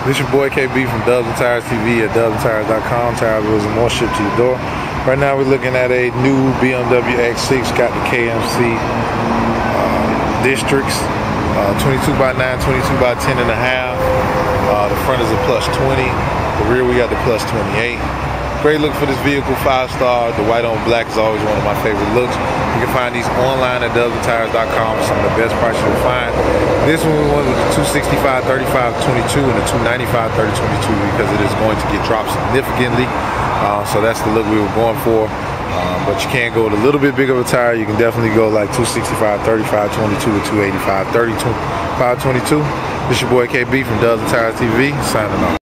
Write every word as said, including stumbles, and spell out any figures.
This your boy K B from Dubs and Tires T V at dubs and tires dot com. Tires, wheels, and more shipped to your door. Right now we're looking at a new B M W X six. Got the K M C uh, districts, uh, twenty-two by nine, twenty-two by ten and a half. Uh, the front is a plus twenty. The rear we got the plus twenty-eight. Great look for this vehicle, five star. The white on black is always one of my favorite looks. You can find these online at dubs and tires dot com. Some of the best prices you'll find. This one we went with the two sixty-five thirty-five twenty-two and the two ninety-five thirty twenty-two because it is going to get dropped significantly. Uh, so that's the look we were going for. Um, but you can't go with a little bit bigger of a tire. You can definitely go like two sixty-five thirty-five twenty-two or two eighty-five thirty-five twenty-two. This your boy K B from Dubs and Tires T V, signing off.